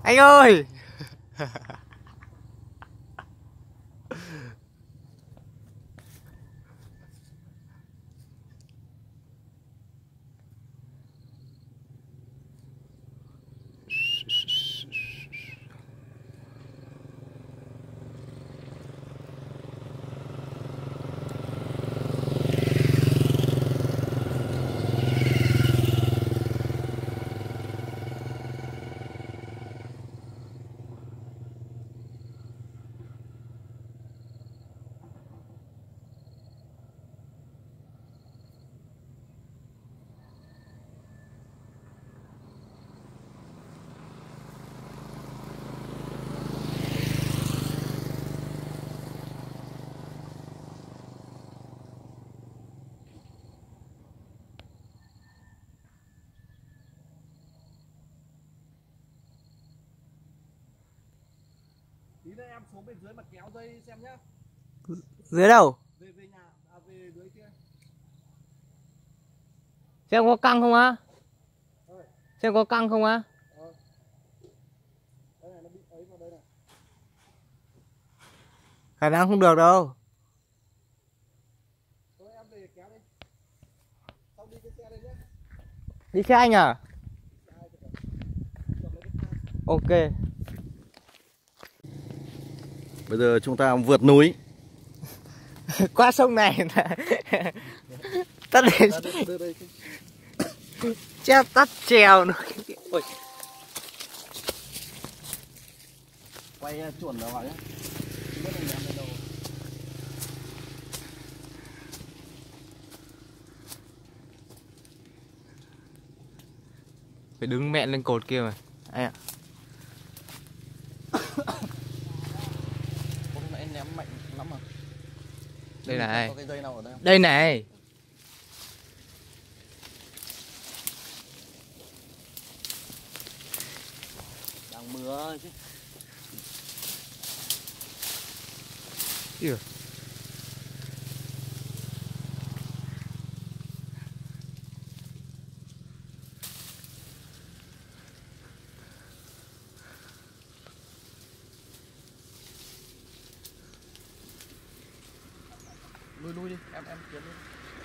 Anh ơi. Tí nữa em xuống bên dưới mà kéo dây xem nhá. Dưới đâu? Về nhà, về dưới kia. Xem có căng không á? Xem có căng không á? Đây này, nó bị ấy vào đây này. Khả năng không được đâu. Thôi em về kéo đi. Xong đi cái xe đây nhá. Đi xe anh à? Ok. Bây giờ chúng ta vượt núi. Qua sông này là tắt đến treo tắt trèo nữa. Ôi. Quay chuẩn vào vào nhé. Phải đứng mẹ lên cột kia mà anh ạ. Hôm nãy ném mạnh lắm mà. Đây này. Có cái dây nào ở đây không? Đây này. Đang mưa chứ. Yêu. Lui đi, em tiến đi.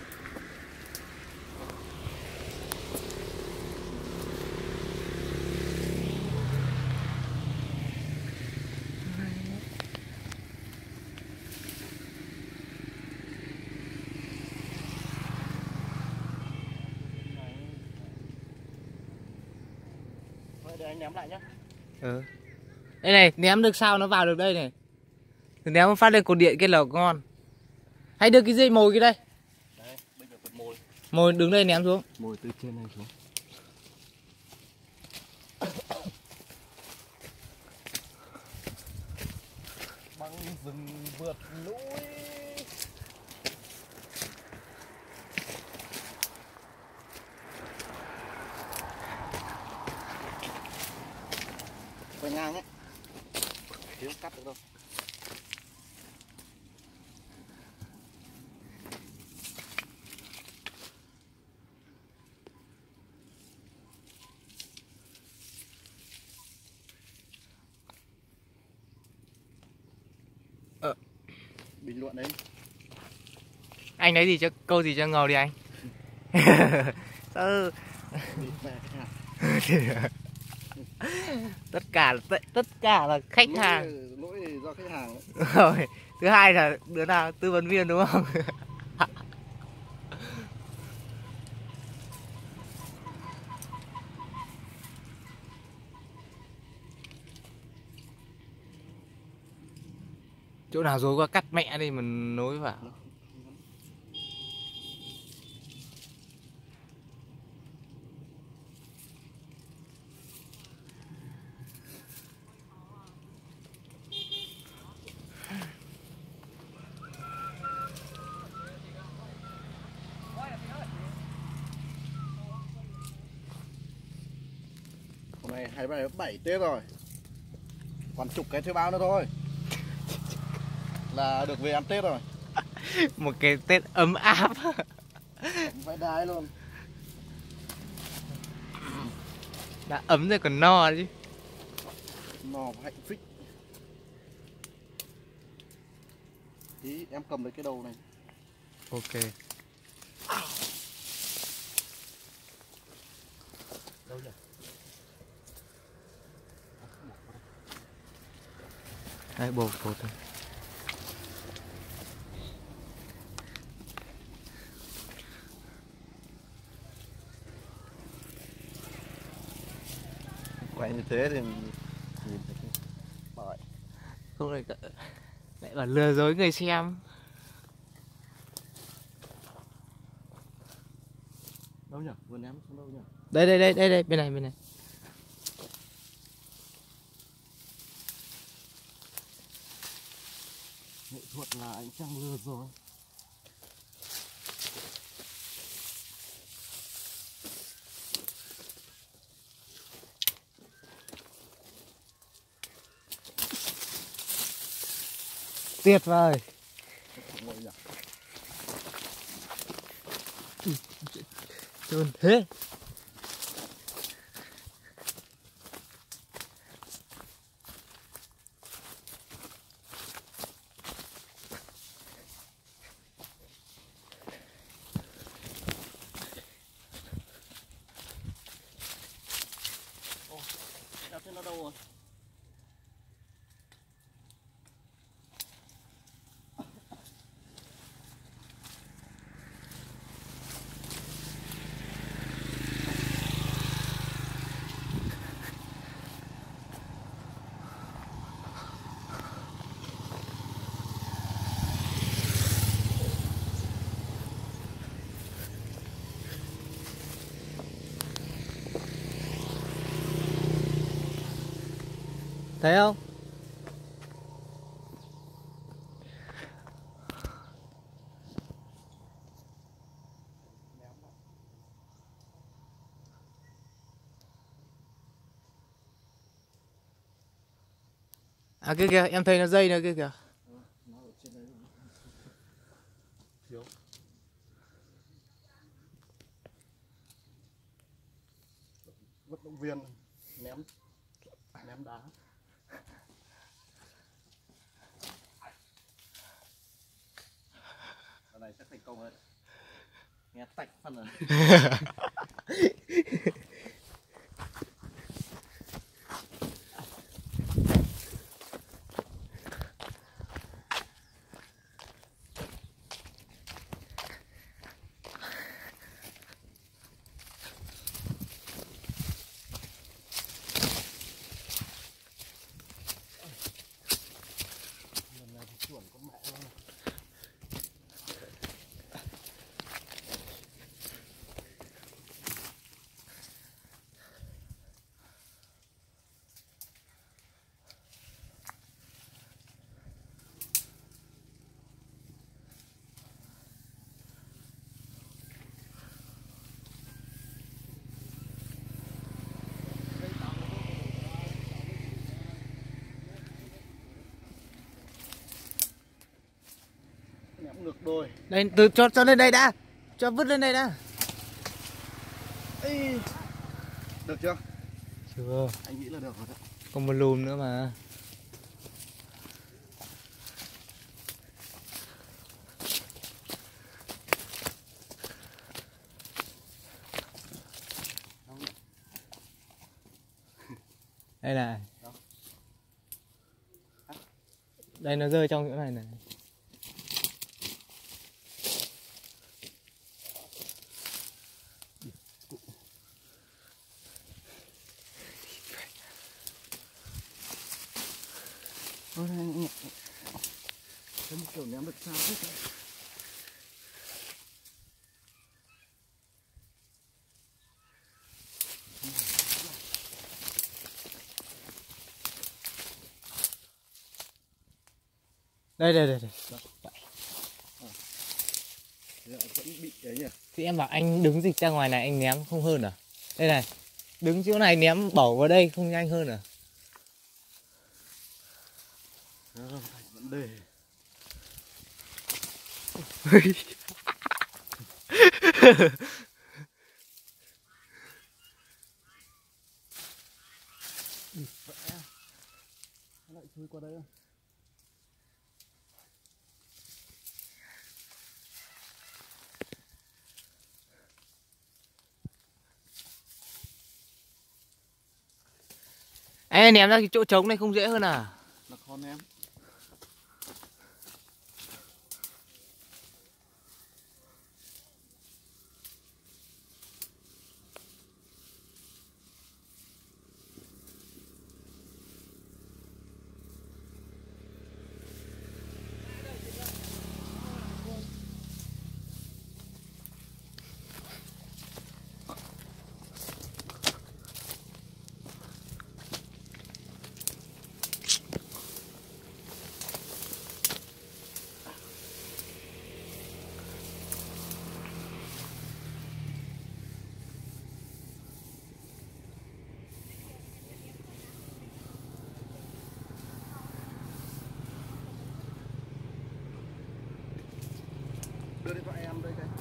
Thôi để anh ném lại nhá. Đây này, ném được sao nó vào được đây này. Ném phát lên cột điện kia là ngon. Hay đưa cái dây mồi kia đây. Đấy, bây giờ cột mồi. Mồi đứng đây ném xuống. Mồi từ trên này xuống. Băng rừng vượt núi. Quay ngang ấy. Thiếu cắt được đâu. Bình luận đấy. Anh nói gì cho câu gì cho ngầu đi anh. Sao... tất cả là khách hàng. Lỗi do khách hàng. Rồi, thứ hai là đứa nào tư vấn viên đúng không? Chỗ nào dối quá cắt mẹ đi mình nối vào. Hôm nay 27 Tết rồi. Còn chục cái thuê bao nữa thôi là được về ăn Tết rồi. Một cái Tết ấm áp. Vãi đái luôn. Đã ấm rồi còn no chứ. Nò hạnh phích. Tí em cầm lấy cái đầu này. Ok. Đâu nhỉ? Đấy, bột thôi. Quay như thế thì nhìn thấy cái bợi. Không lại bảo lừa dối người xem. Đâu nhỉ? Vừa ném xuống đâu nhỉ? Đây bên này. Nghệ thuật là anh Trăng lừa rồi. Tuyệt vời. Ngồi nhỉ? Trơn thế. Đeo trên nó đâu rồi? Thấy không? À kia kìa, em thấy nó dây nữa kia kìa. Nó ở trên đấy. Thiếu. Vận động viên ném đá. Lần này chắc thành công đấy. Nghe tạch phân rồi. Lần này thì chuẩn con mẹ luôn. Ném ngược đôi. Đây, từ cho lên đây đã. Cho vứt lên đây đã. Ê, được chưa? Chưa. Anh nghĩ là được rồi đấy. Còn một lùm nữa mà. Đây này. Đây nó rơi trong chỗ này này. Ôi này, cái một kiểu ném được sao thế? Đây. Dạ, vẫn bị ấy nhỉ? Thì em bảo anh đứng dịch ra ngoài này anh ném không hơn à? Đây này. Đứng chỗ này ném bỏ vào đây không nhanh hơn à? Thành vấn đề. qua đây. Ê, ném ra cái chỗ trống này không dễ hơn à? Là khó ném. Đưa điện thoại em đây cái.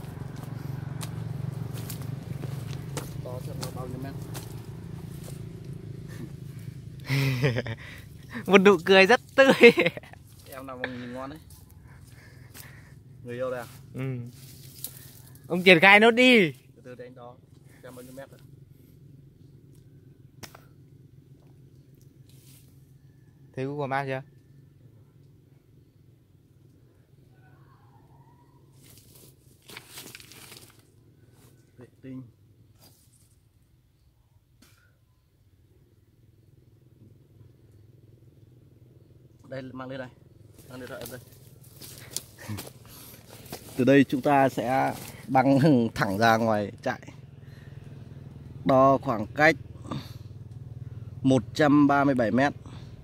Đó xem nó bao nhiêu mét. Một nụ cười rất tươi. Em nào mà nhìn ngon đấy. Người yêu đây à? Ừ. Ông triển khai nốt đi. Từ từ đánh đó. Xem bao nhiêu mét rồi. Thấy Google Maps chưa? Vệ tinh. Đây mang lên đây. Mang điện thoại em đây. Từ đây chúng ta sẽ băng thẳng ra ngoài trại. Đo khoảng cách 137 mét.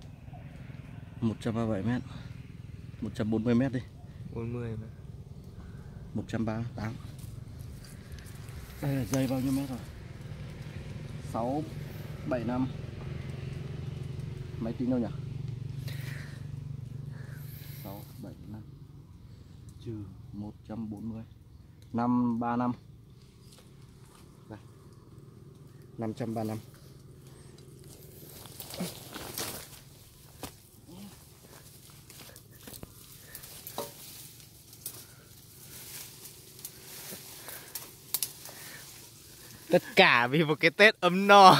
137 mét. 140 mét đi. 40 mà. 138. Đây là dây bao nhiêu mét rồi? 6 7 5. Máy tính đâu nhỉ? 6 7 5 trừ 140. 535. Đây. 535. Tất cả vì một cái Tết ấm no.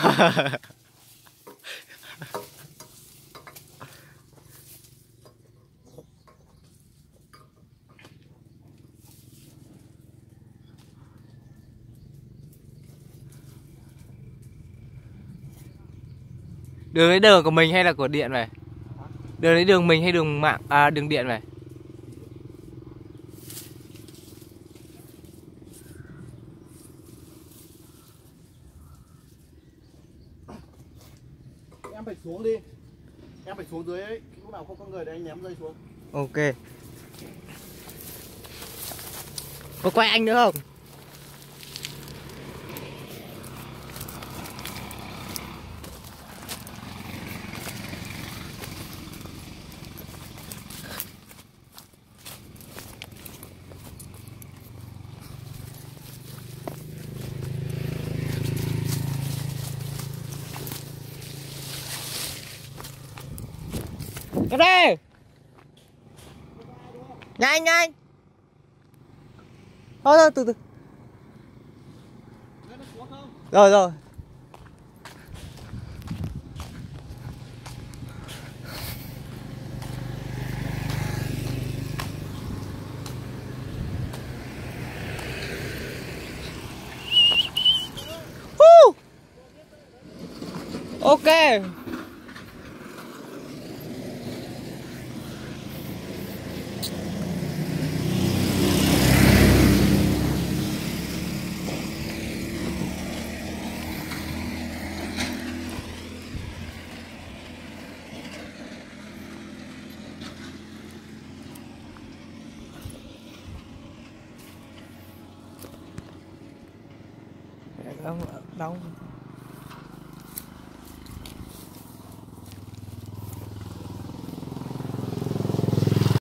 Đường ấy đường của mình hay là của điện vậy? Đường ấy đường mình hay đường mạng đường điện vậy? Em phải xuống đi. Em phải xuống dưới ấy. Lúc nào không có người thì anh ném dây xuống. Ok. Có quay anh nữa không? Cái đây. Nhanh nhanh. Thôi từ từ. Rồi rồi. Ok. Đâu